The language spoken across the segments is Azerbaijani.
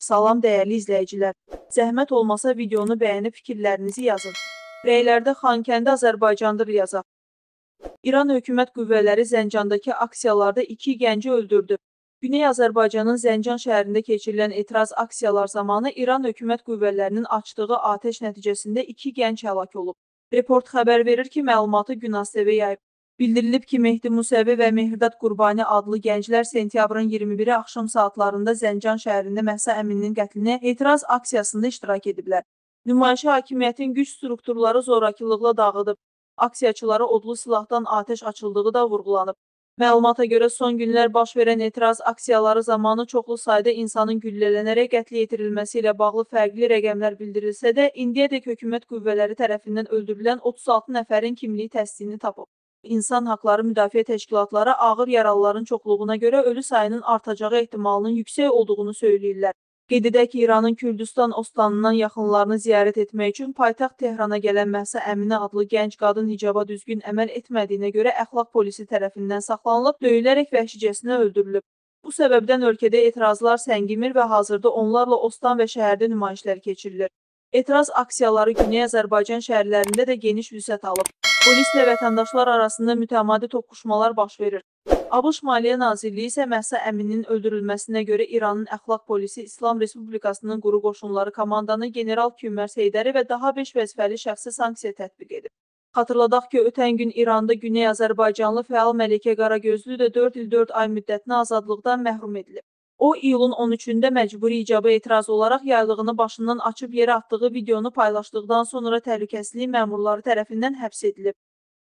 Salam dəyərli izləyicilər. Zəhmət olmasa videonu bəyənib fikirlərinizi yazın. Rəylərdə Xankəndi Azərbaycandır yazaq. İran hökumət qüvvələri Zəncandakı aksiyalarda 2 gənci öldürdü. Güney Azərbaycanın Zəncan şəhərində keçirilən etiraz aksiyalar zamanı İran hökumət qüvvələrinin açdığı atəş nəticəsində 2 gənc həlak olub. Report xəbər verir ki, məlumatı Günas TV yayıb. Bildirilib ki, Mehdi Musəvi və Mehirdad Qurbani adlı gənclər sentyabrın 21-i axşam saatlarında Zəncan şəhərində Məhsa Əmininin qətlinə etiraz aksiyasında iştirak ediblər. Nümayişə hakimiyyətin güc strukturları zorakılıqla dağıdıb. Aksiyaçılara odlu silahdan atəş açıldığı da vurğulanıb. Məlumata görə son günlər baş verən etiraz aksiyaları zamanı çoxlu sayda insanın güllələnərək qətlə yetirilməsi ilə bağlı fərqli rəqəmlər bildirilsə də, indiyədək hökumət qüvvələri tərəfindən öldürülən 36 nəfərin kimliyi təsdiqini tapıb. İnsan haqları müdafiə təşkilatları ağır yaralıların çoxluğuna görə ölü sayının artacağı ehtimalının yüksək olduğunu söyləyirlər. Qeyd edək ki, İranın Kürdistan Ostanından yaxınlarını ziyarət etmək üçün paytaxt Tehrana gələn Məhsa Əminə adlı gənc qadın hicaba düzgün əməl etmədiyinə görə əxlaq polisi tərəfindən saxlanılıb, döyülərək vəhşicəsinə öldürülüb. Bu səbəbdən ölkədə etirazlar səngimir və hazırda onlarla Ostan və şəhərdə nümayişlər keçirilir. Etiraz aksiyaları Güney Azərbaycan şəhərlərində də geniş vüsət alıb. Polislə vətəndaşlar arasında mütəmadi toqquşmalar baş verir. ABŞ Maliyyə Nazirliyi isə Məhsa Əmininin öldürülməsinə görə İranın əxlaq polisi İslam Respublikasının quru qoşunları komandanı General Kümər Seydəri və daha 5 vəzifəli şəxsi sanksiya tətbiq edib. Xatırladaq ki, ötən gün İranda Güney Azərbaycanlı fəal Məlikə Qaragözlü də 4 il 4 ay müddətinə azadlıqdan məhrum edilib. O, iyulun 13-də məcburi icaba etiraz olaraq yaylığını başından açıb yerə atdığı videonu paylaşdıqdan sonra təhlükəsizlik məmurları tərəfindən həbs edilib.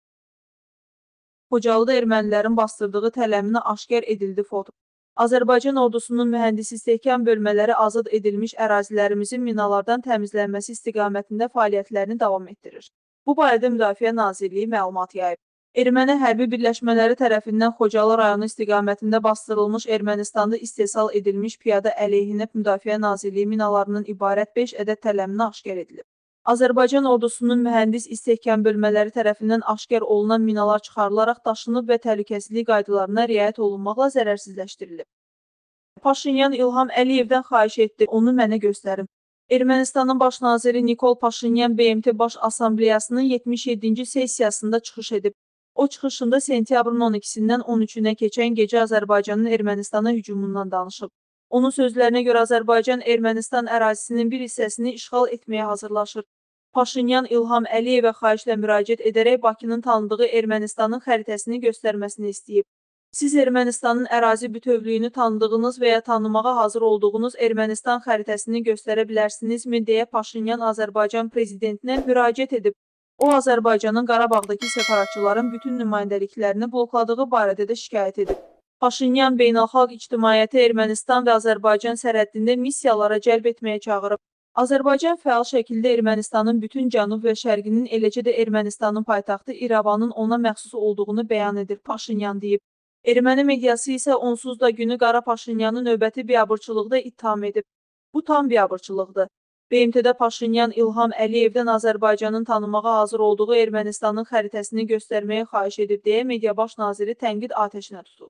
Xocalıda ermənilərin bastırdığı tələmini aşkar edildi foto. Azərbaycan ordusunun mühəndis istehkam bölmələri azad edilmiş ərazilərimizin minalardan təmizlənməsi istiqamətində fəaliyyətlərini davam etdirir. Bu barədə Müdafiə Nazirliyi məlumat yayıb. Erməni hərbi birləşmələri tərəfindən Xocalı rayonu istiqamətində bastırılmış Ermənistanda istehsal edilmiş piyada əleyhinə Müdafiə Nazirliyi minalarının ibarət 5 ədəd tələmini aşkar edilib. Azərbaycan ordusunun mühəndis istehkam bölmələri tərəfindən aşkar olunan minalar çıxarılaraq daşınıb və təhlükəsizlik qaydalarına riayət olunmaqla zərərsizləşdirilib. Paşinyan İlham Əliyevdən xahiş etdi, onu mənə göstərin. Ermənistanın baş naziri Nikol Paşinyan BMT Baş Assambleyasının 77-ci sessiyasında çıxış edib. O çıxışında sentyabrın 12-dən 13-ünə keçən gecə Azərbaycanın Ermənistana hücumundan danışıb. Onun sözlərinə görə Azərbaycan Ermənistan ərazisinin bir hissəsini işğal etməyə hazırlaşır. Paşinyan İlham Əliyevə xahişlə müraciət edərək Bakının tanıdığı Ermənistanın xəritəsini göstərməsini istəyib. Siz Ermənistanın ərazi bütövlüyünü tanıdığınız və ya tanımağa hazır olduğunuz Ermənistan xəritəsini göstərə bilərsinizmi, deyə Paşinyan Azərbaycan prezidentinə müraciət edib. O, Azərbaycanın Qarabağdakı səfəratçıların bütün nümayəndəliklərini blokladığı barədə də şikayət edib. Paşinyan beynəlxalq ictimaiyyəti Ermənistan və Azərbaycan sərhəddində missiyalara cəlb etməyə çağırıb. Azərbaycan fəal şəkildə Ermənistanın bütün cənub və şərqinin, eləcə də Ermənistanın paytaxtı İrəvanın ona məxsus olduğunu bəyan edir, Paşinyan deyib. Erməni mediası isə onsuz da günü qara Paşinyanı növbəti biabırçılıqda ittiham edib. Bu tam biabırçılıqdır. BMT-də Paşinyan İlham Əliyevdən Azərbaycanın tanımağa hazır olduğu Ermənistanın xəritəsini göstərməyə xahiş edib, deyə Mediabaş naziri tənqid atəşinə tutub.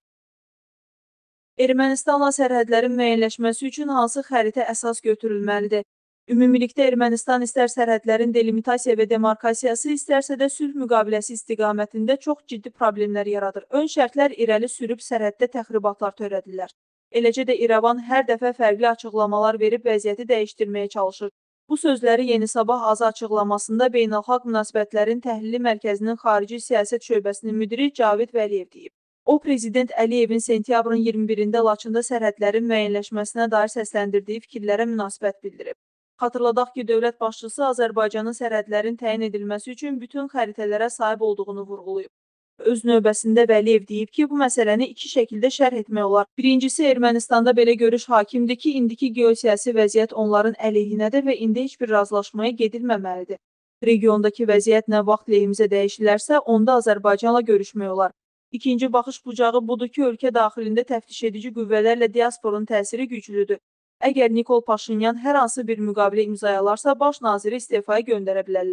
Ermənistanla sərhədlərin müəyyənləşməsi üçün hansı xəritə əsas götürülməlidir? Ümumilikdə Ermənistan istər sərhədlərin delimitasiya və demarkasiyası, istərsə də sülh müqaviləsi istiqamətində çox ciddi problemlər yaradır. Ön şərtlər irəli sürüb sərhəddə təxribatlar törədirlər. Eləcə də İrəvan hər dəfə fərqli açıqlamalar verib vəziyyəti dəyişdirməyə çalışır. Bu sözləri Yeni Sabah azı açıqlamasında Beynəlxalq Münasibətlərin Təhlili Mərkəzinin Xarici Siyasət Şöbəsinin müdiri Cavid Vəliyev deyib. O, Prezident Əliyevin sentyabrın 21-də Laçında sərhədlərin müəyyənləşməsinə dair səsləndirdiyi fikirlərə münasibət bildirib. Xatırladaq ki, dövlət başçısı Azərbaycanın sərhədlərin təyin edilməsi üçün bütün xəritələrə sahib olduğunu vurğulayıb. Öz növbəsində Vəliyev deyib ki, bu məsələni 2 şəkildə şərh etmək olar. Birincisi, Ermənistanda belə görüş hakimdir ki, indiki geosiyasi vəziyyət onların əleyhinədir və indi heç bir razılaşmaya gedilməməlidir. Regiondakı vəziyyət nə vaxt lehimizə dəyişilərsə, onda Azərbaycanla görüşmək olar. İkinci baxış bucağı budur ki, ölkə daxilində təftiş edici qüvvələrlə diasporun təsiri güclüdür. Əgər Nikol Paşinyan hər hansı bir müqavilə imzayalarsa, baş naziri istefaya göndərə bilərlər.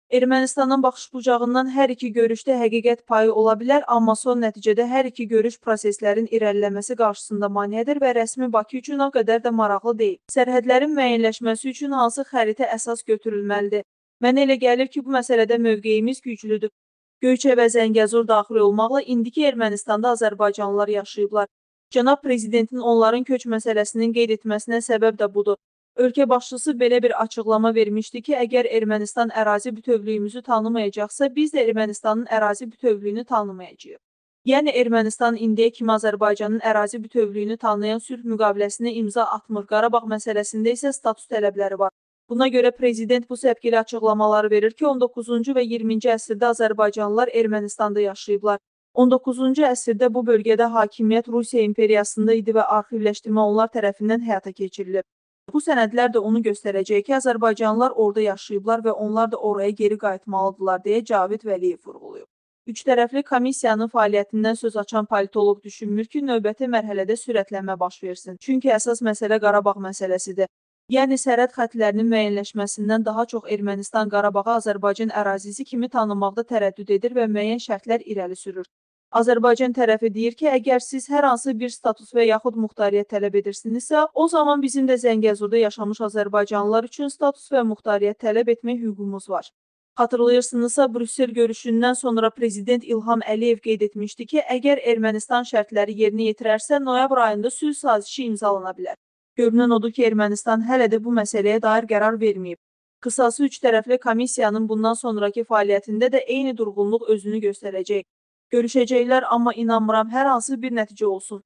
Ermənistanın baxış-bucağından hər iki görüşdə həqiqət payı ola bilər, amma son nəticədə hər iki görüş proseslərin irəliləməsi qarşısında maneədir və rəsmi Bakı üçün o qədər də maraqlı deyil. Sərhədlərin müəyyənləşməsi üçün hansı xəritə əsas götürülməlidir? Mənə elə gəlir ki, bu məsələdə mövqeyimiz güclüdür. Göyçə və Zəngəzur daxil olmaqla indiki Ermənistanda azərbaycanlılar yaşayıblar. Cənab Prezidentin onların köç məsələsinin qeyd etməsinə səbəb də budur. Ölkə başçısı belə bir açıqlama vermişdi ki, əgər Ermənistan ərazi bütövlüyümüzü tanımayacaqsa, biz də Ermənistanın ərazi bütövlüyünü tanımayacağıq. Yəni Ermənistan indiyə kimi Azərbaycanın ərazi bütövlüyünü tanıyan sülh müqaviləsinə imza atmır. Qarabağ məsələsində isə status tələbləri var. Buna görə Prezident bu səpkili açıqlamaları verir ki, 19-cu və 20-ci əsrdə Azərbaycanlılar Ermənistanda yaşayıblar. 19-cu əsrdə bu bölgədə hakimiyyət Rusiya imperiyasında idi və arxivləşdirmə onlar tərəfindən həyata keçirilib. Bu sənədlər də onu göstərəcək ki, Azərbaycanlılar orada yaşayıblar və onlar da oraya geri qayıtmalıdırlar, deyə Cavid Vəliyev vurğulayıb. Üçtərəfli komissiyanın fəaliyyətindən söz açan politoloq düşünmür ki, növbəti mərhələdə sürətlənmə baş versin. Çünki əsas məsələ Qarabağ məsələsidir. Yəni sərhəd xəttlərinin müəyyənləşməsindən daha çox Ermənistan Qarabağı Azərbaycan ərazisi kimi tanımaqda tərəddüd edir və müəyyən şərtlər irəli sürür. Azərbaycan tərəfi deyir ki, əgər siz hər hansı bir status və yaxud muxtariyyət tələb edirsinizsə, o zaman bizim də Zəngəzurda yaşamış azərbaycanlılar üçün status və muxtariyyət tələb etmək hüququmuz var. Xatırlayırsınızsa, Brüssel görüşündən sonra Prezident İlham Əliyev qeyd etmişdi ki, əgər Ermənistan şərtləri yerinə yetirərsə, noyabr ayında sülh sazişi imzalana bilər. Görünən odur ki, Ermənistan hələ də bu məsələyə dair qərar verməyib. Qısası üç tərəfli komissiyanın bundan sonraki fəaliyyətində də eyni durğunluq özünü göstərəcək. Görüşəcəklər, amma inanmıram hər hansı bir nəticə olsun.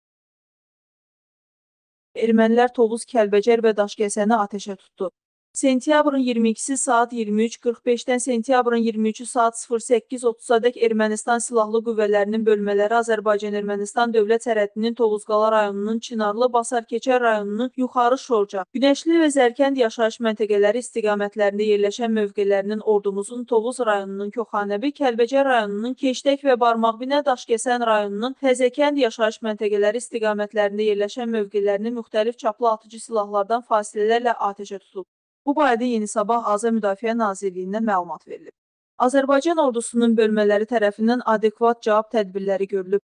Ermənilər Tovuz, Kəlbəcər və Daşkəsəni atəşə tutdu. Sentyabrın 22-si saat 23:45-dən sentyabrın 23-ü saat 08:30-dək Ermənistan Silahlı Qüvvələrinin bölmələri Azərbaycan-Ermənistan dövlət sərhədinin Tovuzqala rayonunun Çinarlı, Basarkeçər rayonunun Yuxarı Şorca, Günəşli və Zərkənd yaşayış məntəqələri istiqamətlərində yerləşən mövqelərinin ordumuzun Tovuz rayonunun Koxanəbi, Kəlbəcər rayonunun Keştək və Barmaqbinə, Daşkəsən rayonunun Təzəkənd yaşayış məntəqələri istiqamətlərində yerləşən mövqelərini müxtəlif çaplı atıcı silahlardan fasilələrlə atəşə tutub. Bu barədə Yeni Sabah Azər Müdafiə Nazirliyindən məlumat verilib. Azərbaycan ordusunun bölmələri tərəfindən adekvat cavab tədbirləri görülüb.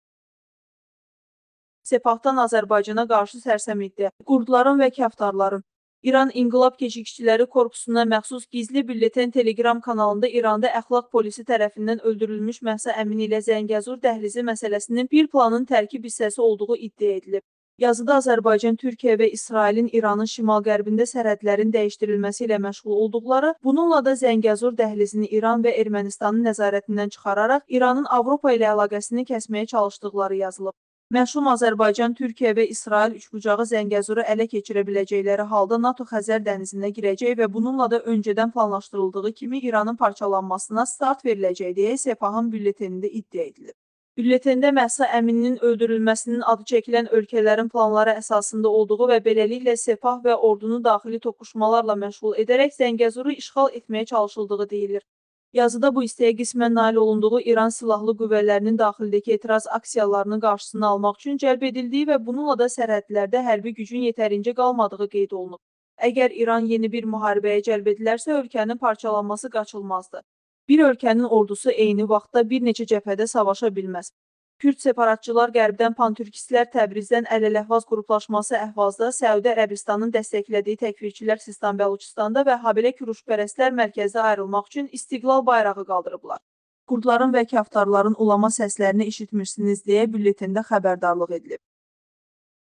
Sepahdan Azərbaycana qarşı sərsəmlikdə qurdların və kəftarların İran İnqilab Keşikçiləri Korpusuna məxsus gizli bülletin Telegram kanalında İranda əxlaq polisi tərəfindən öldürülmüş Məhsa Əmin ilə Zəngəzur dəhlizi məsələsinin bir planın tərkib hissəsi olduğu iddia edilib. Yazıda Azərbaycan, Türkiyə və İsrailin İranın şimal-qərbində sərhədlərin dəyişdirilməsi ilə məşğul olduqları, bununla da Zəngəzur dəhlizini İran və Ermənistanın nəzarətindən çıxararaq İranın Avropa ilə əlaqəsini kəsməyə çalışdıqları yazılıb. Məşhum Azərbaycan, Türkiyə və İsrail üçbucağı Zəngəzuru ələ keçirə biləcəkləri halda NATO Xəzər dənizinə girəcək və bununla da öncədən planlaşdırıldığı kimi İranın parçalanmasına start veriləcək deyə Sepahın bülletenində iddia edilib. Bülletində Məhsa Əmininin öldürülməsinin adı çəkilən ölkələrin planları əsasında olduğu və beləliklə Sepah və ordunu daxili toqquşmalarla məşğul edərək Zəngəzuru işğal etməyə çalışıldığı deyilir. Yazıda bu istəyə qismən nail olunduğu İran Silahlı Qüvvələrinin daxildəki etiraz aksiyalarının qarşısını almaq üçün cəlb edildiyi və bununla da sərhədlərdə hərbi gücün yetərincə qalmadığı qeyd olunub. Əgər İran yeni bir müharibəyə cəlb edilərsə, ölkənin parçalanması qaçılmazdır. Bir ölkənin ordusu eyni vaxtda bir neçə cəbhədə savaşa bilməz. Kürd separatçılar qərbdən pantürkistlər Təbrizdən Ələləhvaz qruplaşması Əhvazda, Səudi Ərəbistanın dəstəklədiyi təkfirçilər Sistan Bəluçistanda və habelə kürüşpərəstlər mərkəzdə ayrılmaq üçün İstiqlal bayrağı qaldırıblar. Kurdların və kəftarların ulama səslərini eşitmirsiniz deyə bülletində xəbərdarlıq edilib.